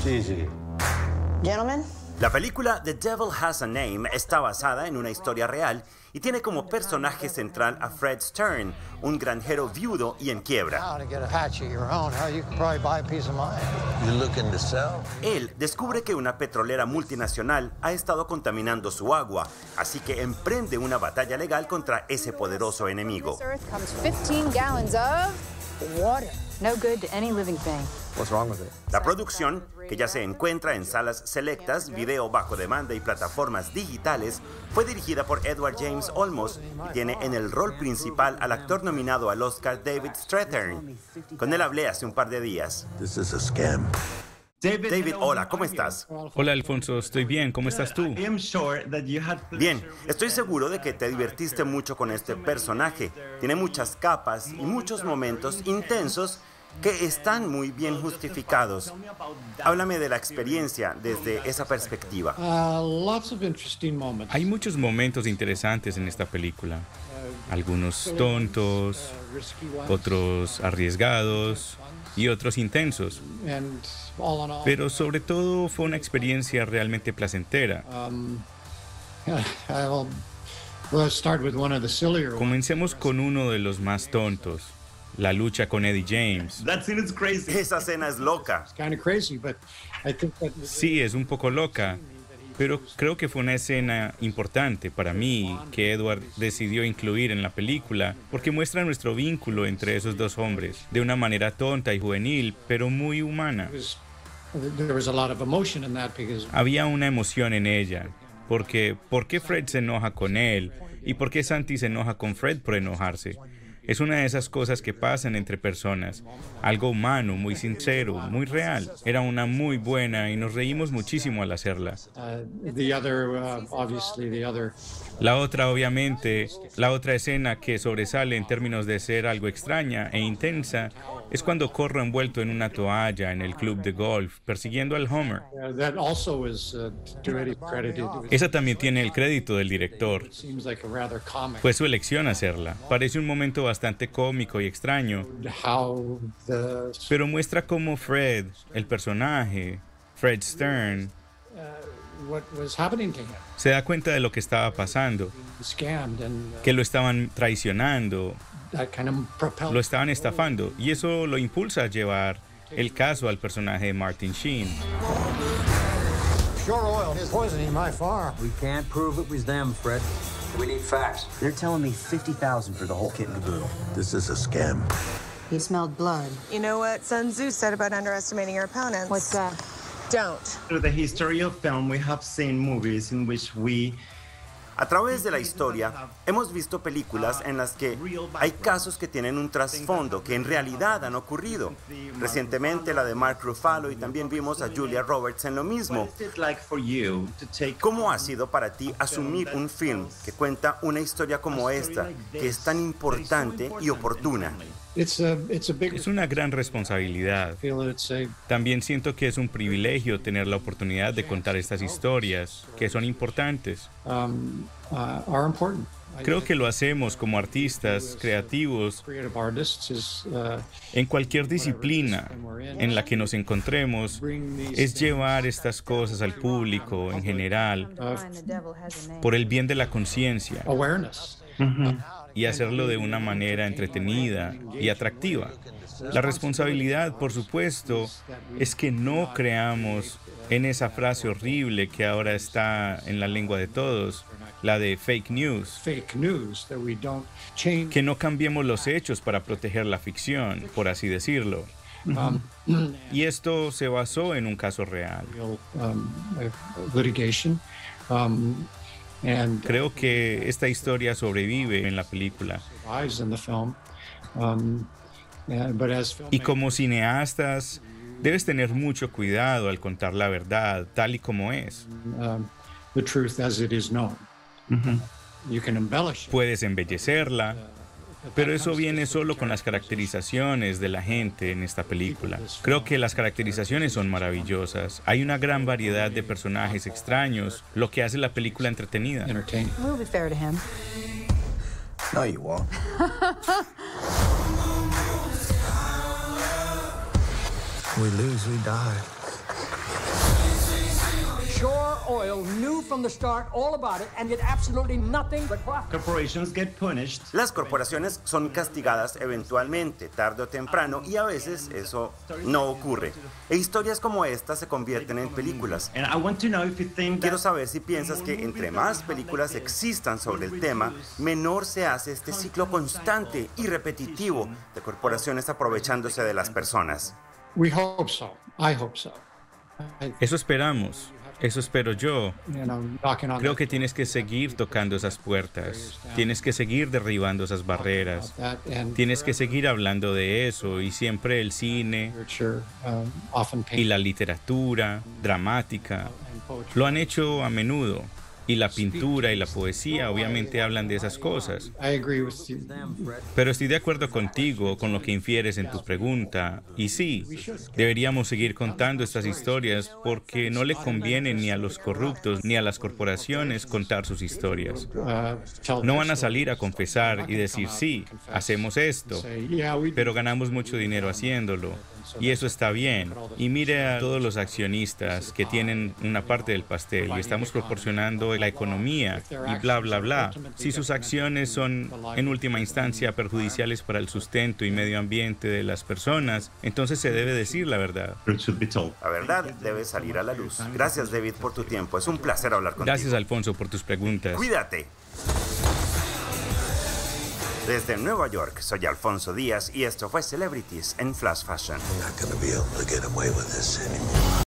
easy. Gentlemen? La película The Devil Has a Name está basada en una historia real y tiene como personaje central a Fred Stern, un granjero viudo y en quiebra. Él descubre que una petrolera multinacional ha estado contaminando su agua, así que emprende una batalla legal contra ese poderoso enemigo. No good to any living thing. What's wrong with it? La producción, que ya se encuentra en salas selectas, video bajo demanda y plataformas digitales, fue dirigida por Edward James Olmos y tiene en el rol principal al actor nominado al Oscar David Strathairn. Con él hablé hace un par de días. This is a scam. David, hola, ¿cómo estás? Hola, Alfonso, estoy bien, ¿cómo estás tú? Bien, estoy seguro de que te divertiste mucho con este personaje. Tiene muchas capas y muchos momentos intensos que están muy bien justificados. Háblame de la experiencia desde esa perspectiva. Hay muchos momentos interesantes en esta película. Algunos tontos, otros arriesgados y otros intensos. Pero sobre todo fue una experiencia realmente placentera. Comencemos con uno de los más tontos. La lucha con Eddie James. Esa escena es loca. Sí, es un poco loca, pero creo que fue una escena importante para mí que Edward decidió incluir en la película porque muestra nuestro vínculo entre esos dos hombres de una manera tonta y juvenil, pero muy humana. Había una emoción en ella, porque ¿por qué Fred se enoja con él? ¿Y por qué Santi se enoja con Fred por enojarse? Es una de esas cosas que pasan entre personas. Algo humano, muy sincero, muy real. Era una muy buena y nos reímos muchísimo al hacerla. La otra, obviamente, la otra escena que sobresale en términos de ser algo extraña e intensa es cuando corro envuelto en una toalla en el club de golf, persiguiendo al Homer. Esa también tiene el crédito del director. Fue su elección hacerla. Parece un momento bastante cómico y extraño, pero muestra cómo Fred, el personaje, Fred Stern, se da cuenta de lo que estaba pasando, que lo estaban traicionando, lo estaban estafando, y eso lo impulsa a llevar el caso al personaje de Martin Sheen. Shore oil is poisoning my farm. We can't prove it was them, Fred. We need facts. They're telling me $50,000 for the whole kit and caboodle. This is a scam. He smelled blood. You know what Sun Tzu said about underestimating your opponents? What's that? Don't. Through the history of film, we have seen movies in which A través de la historia, hemos visto películas en las que hay casos que tienen un trasfondo, que en realidad han ocurrido. Recientemente la de Mark Ruffalo y también vimos a Julia Roberts en lo mismo. ¿Cómo ha sido para ti asumir un film que cuenta una historia como esta, que es tan importante y oportuna? Es una gran responsabilidad. También siento que es un privilegio tener la oportunidad de contar estas historias, que son importantes. Creo que lo hacemos como artistas creativos en cualquier disciplina en la que nos encontremos, es llevar estas cosas al público en general por el bien de la conciencia y hacerlo de una manera entretenida y atractiva. La responsabilidad, por supuesto, es que no creamos en esa frase horrible que ahora está en la lengua de todos, la de fake news, que no cambiemos los hechos para proteger la ficción, por así decirlo. Y esto se basó en un caso real. Creo que esta historia sobrevive en la película. Y como cineastas, debes tener mucho cuidado al contar la verdad tal y como es. Puedes embellecerla, pero eso viene solo con las caracterizaciones de la gente en esta película. Creo que las caracterizaciones son maravillosas. Hay una gran variedad de personajes extraños, lo que hace la película entretenida. We'll be fair to him. No, you won't. We lose, we die. Oil knew from the start all about it and did absolutely nothing but profit. Corporations get punished. Las corporaciones son castigadas eventualmente, tarde o temprano, y a veces eso no ocurre. E historias como esta se convierten en películas. And I want to know if you think Quiero that saber si piensas que entre más películas existan sobre el tema, menor se hace este ciclo constante y repetitivo de corporaciones aprovechándose de las personas. We hope so. I hope so. Eso esperamos. Eso espero yo. Creo que tienes que seguir tocando esas puertas. Tienes que seguir derribando esas barreras. Tienes que seguir hablando de eso. Y siempre el cine y la literatura dramática lo han hecho a menudo. Y la pintura y la poesía obviamente hablan de esas cosas. Pero estoy de acuerdo contigo con lo que infieres en tu pregunta. Y sí, deberíamos seguir contando estas historias porque no le conviene ni a los corruptos ni a las corporaciones contar sus historias. No van a salir a confesar y decir, sí, hacemos esto, pero ganamos mucho dinero haciéndolo. Y eso está bien. Y mire a todos los accionistas que tienen una parte del pastel y estamos proporcionando la economía y bla, bla, bla. Si sus acciones son en última instancia perjudiciales para el sustento y medio ambiente de las personas, entonces se debe decir la verdad. La verdad debe salir a la luz. Gracias, David, por tu tiempo. Es un placer hablar contigo. Gracias, Alfonso, por tus preguntas. Cuídate. Desde Nueva York, soy Alfonso Díaz y esto fue Celebrities en Flash Fashion. I'm not gonna be able to get away with this anymore.